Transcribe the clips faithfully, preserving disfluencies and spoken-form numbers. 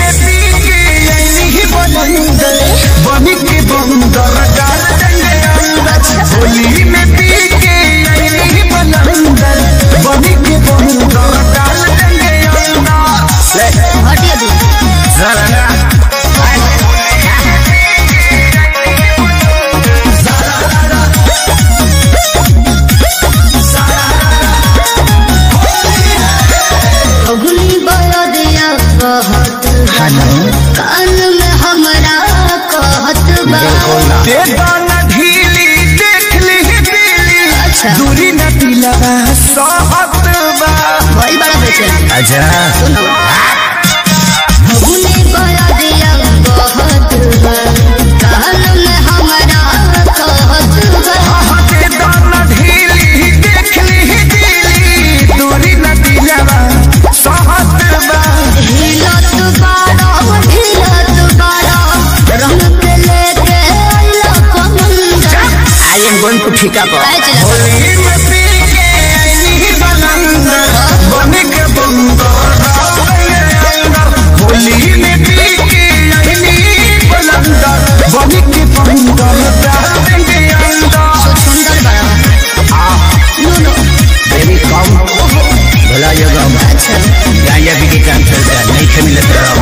में पी के नहीं बवंडर बनी के बंदर डाल देंगे अंदर। होली में पी के नहीं बवंडर बनी के बंदर डाल देंगे अंदर। हटिए तू जरा कान में हमरा कहत बा दे दाना ढीली देख ली दिली। अच्छा दूरी न दिला सहत बा वही बड़ा बेचैन। अच्छा सुनो भगुनी बया दिया कहत बा कान में हमरा कहत बा। दे दाना ढीली देख ली दिली। दूरी न दिला सहत बा। हिलत बाड़ा हिलत बाड़ा रंग के लेके आइला commander. I am going to ठिका पर होली में पी के नहीं बवंडर बनी के बंदर होली में पी के नहीं बवंडर बनी के बंदर डाल देंगे अंदर। सो सुंदर बड़ा नो नो बेबी कम भला ये गम अच्छा गाया भी के काम चलता नहीं खे मिलत रहो।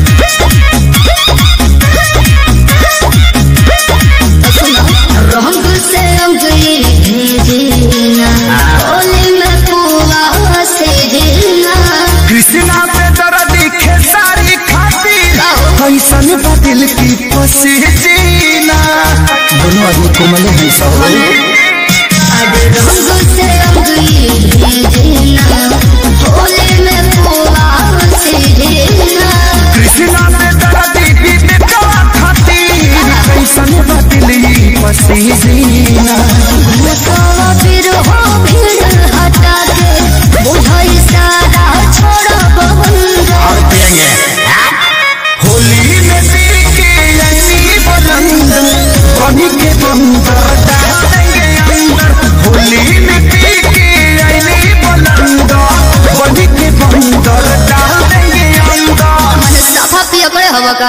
रंग से अंगली भेजना होली में पुआ से देना। कृष्णा पे दर्दी खेसारी खातिर कैसन बदल की पसीना। दोनों आदमी कोमल है सब। अब रंग से अंगली भेजना होली में पुआ से देना। कृष्णा पे दर्दी बेटवा खातिर कैसन बदल की पसीना। मुकावा फिर हो भीड़ हटा के बुझाई सारा छोड़ा बवंडर। और पिएंगे होली में पी के नहीं बवंडर बनी के बंदर डाल देंगे अंदर। होली में पी के नहीं बवंडर बनी के बंदर डाल देंगे अंदर। मैंने साफा पिया करे हवा का।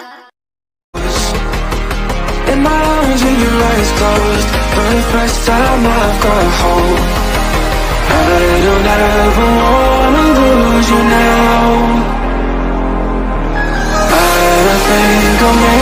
In my arms with your eyes closed, for the first time I've got hope. I don't ever wanna lose you now. I think I'll make